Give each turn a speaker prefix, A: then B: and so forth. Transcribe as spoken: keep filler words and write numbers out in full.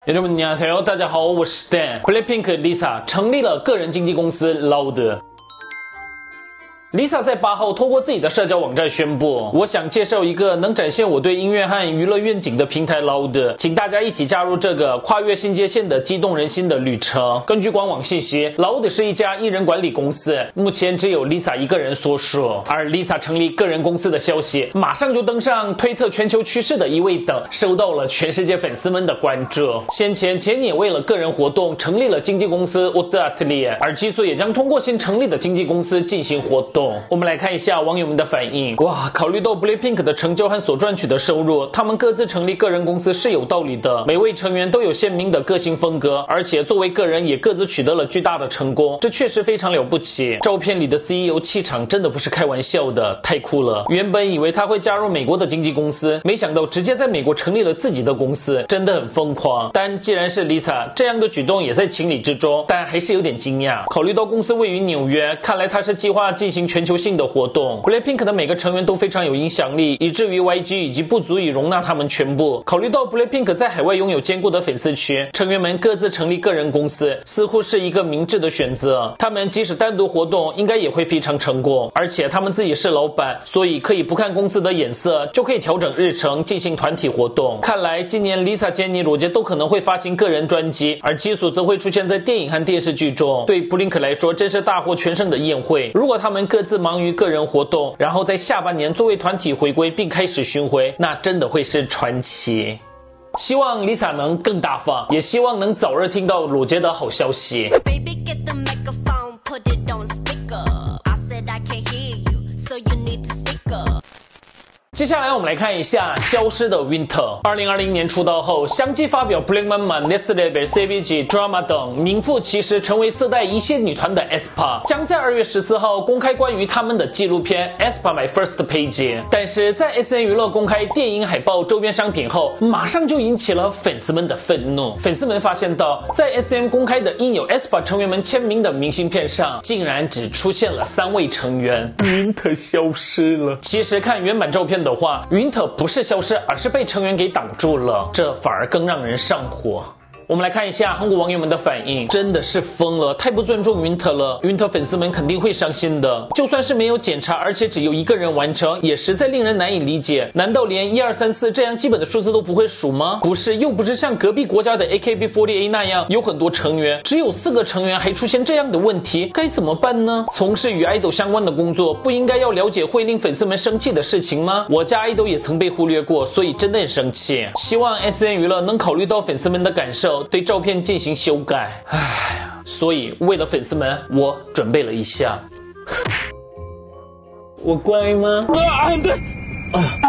A: 여러분 안녕하세요，大家好，我是 Dan。Blackpink Lisa 成立了个人经纪公司 Loud。Lisa 在八号通过自己的社交网站宣布，我想介绍一个能展现我对音乐和娱乐愿景的平台 Loud， 请大家一起加入这个跨越新界线的激动人心的旅程。根据官网信息 ，Loud 是一家艺人管理公司，目前只有 Lisa 一个人所属。而 Lisa 成立个人公司的消息，马上就登上推特全球趋势的一位等，受到了全世界粉丝们的关注。先前杰尼也为了个人活动成立了经纪公司 Odd Atelier， 而激素也将通过新成立的经纪公司进行活动。我们来看一下网友们的反应。哇，考虑到 Blackpink 的成就和所赚取的收入，他们各自成立个人公司是有道理的。每位成员都有鲜明的个性风格，而且作为个人也各自取得了巨大的成功，这确实非常了不起。照片里的 C E O 气场真的不是开玩笑的，太酷了。原本以为他会加入美国的经纪公司，没想到直接在美国成立了自己的公司，真的很疯狂。但既然是 Lisa， 这样的举动也在情理之中，但还是有点惊讶。考虑到公司位于纽约，看来他是计划进行全球性的活动。 Blackpink 的每个成员都非常有影响力，以至于 Y G 已经不足以容纳他们全部。考虑到 Blackpink 在海外拥有坚固的粉丝群，成员们各自成立个人公司似乎是一个明智的选择。他们即使单独活动应该也会非常成功，而且他们自己是老板，所以可以不看公司的眼色就可以调整日程进行团体活动。看来今年 Lisa、杰尼、罗杰都可能会发行个人专辑，而激素则会出现在电影和电视剧中。对 Blink 来说真是大获全胜的宴会。如果他们各自忙于个人活动，然后在下半年作为团体回归并开始巡回，那真的会是传奇。希望 Lisa 能更大方，也希望能早日听到罗杰的好消息。 Baby, get the microphone, put it on speaker. I said I can't hear you, so you need to speak up. 接下来我们来看一下消失的 Winter。二零二零年出道后，相继发表 Bling Mama、Next Level、C B G、Drama 等名副其实成为四代一线女团的 aespa， 将在二月十四号公开关于他们的纪录片 aespa My First Page。但是在 S N 娱乐公开电影海报周边商品后，马上就引起了粉丝们的愤怒。粉丝们发现到，在 S M 公开的印有 aespa 成员们签名的明信片上，竟然只出现了三位成员 ，Winter 消失了。其实看原版照片的话，云特不是消失，而是被成员给挡住了，这反而更让人上火。我们来看一下韩国网友们的反应，真的是疯了，太不尊重 Winter 了。Winter 粉丝们肯定会伤心的，就算是没有检查，而且只有一个人完成，也实在令人难以理解。难道连一二三四这样基本的数字都不会数吗？不是，又不是像隔壁国家的 A K B 四十八 那样有很多成员，只有四个成员还出现这样的问题，该怎么办呢？从事与爱豆相关的工作，不应该要了解会令粉丝们生气的事情吗？我家爱豆也曾被忽略过，所以真的很生气。希望 S N 娱乐能考虑到粉丝们的感受，对照片进行修改。唉，所以为了粉丝们，我准备了一下。我乖吗？啊，对。啊